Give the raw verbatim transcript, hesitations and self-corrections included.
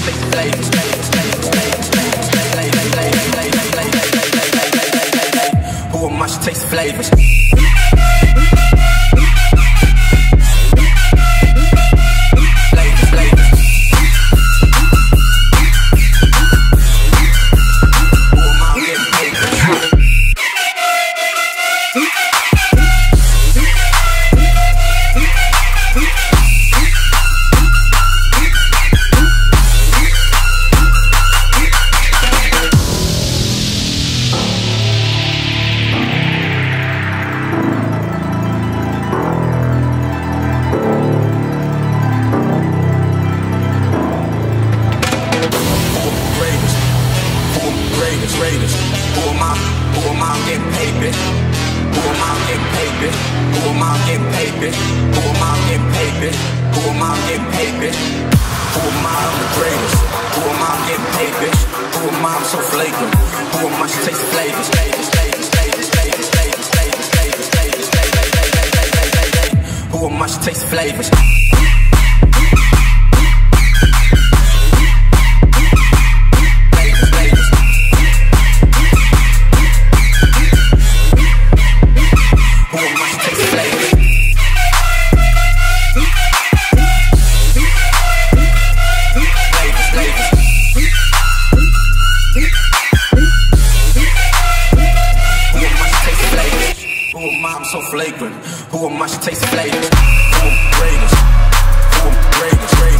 taste flavors, flavors, flavors, flavors, flavors, flavors. Who am I to taste flavors? Raiders. Who am I? Who am I getting paid, bitch? Who am I getting paid, bitch? Who am I getting paid, bitch? Who am I getting paid, bitch? Who am I getting paid, bitch? Who am I? I'm the greatest. Who am I getting paid, bitch? Who am I? I'm so flagrant. Who am I? She taste flavors, flavors, flavors, flavors, flavors, flavors, flavors, flavors, flavors, flavors. Who am I? She taste flavors. I'm so flagrant. Who am I? She taste flavors. Who am Raiders? Who am Raiders?